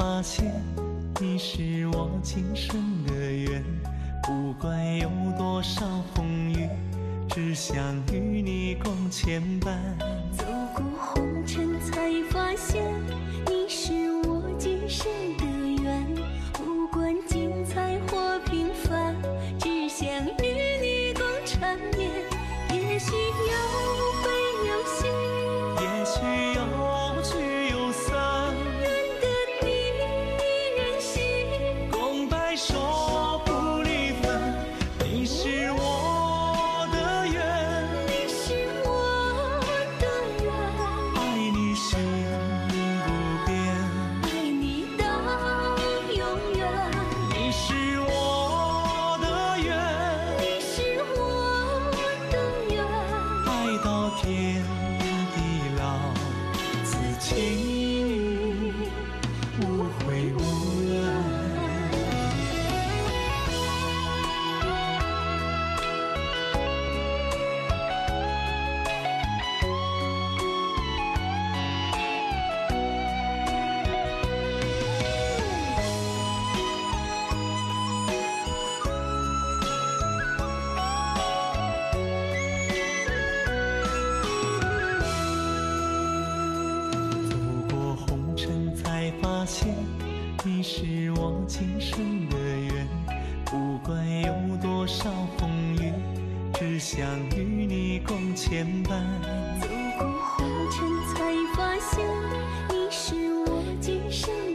发现你是我今生的缘。不管有多少风雨，只想与你共牵绊。 走过红尘才发现，你是我今生的缘。不管精彩或平凡，只想与你共缠绵。也许有悲有喜， 也许有聚有散， 愿得你一人心， 共白首不离分。你是我的缘， 你是我的缘， 爱你心不变， 爱你到永远。 你是我的缘， 你是我的缘， 爱到天地老，此情无悔无怨。才发现你是我今生的缘。不管有多少风雨，只想与你共牵绊。 走过红尘才发现，你是我今生